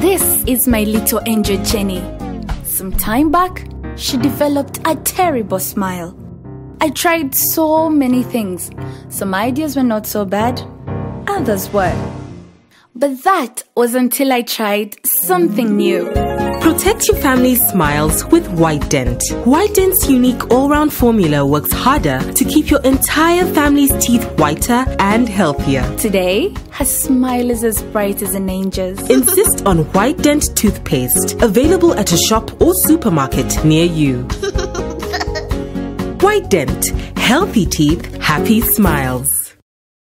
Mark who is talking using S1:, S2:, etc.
S1: This is my little angel Jenny. Some time back, she developed a terrible smile. I tried so many things. Some ideas were not so bad, others were. But that was until I tried something new.
S2: Protect your family's smiles with Whitedent. Whitedent's unique all-round formula works harder to keep your entire family's teeth whiter and healthier.
S1: Today, her smile is as bright as an angel's.
S2: Insist on Whitedent toothpaste, available at a shop or supermarket near you. Whitedent. Healthy teeth, happy smiles.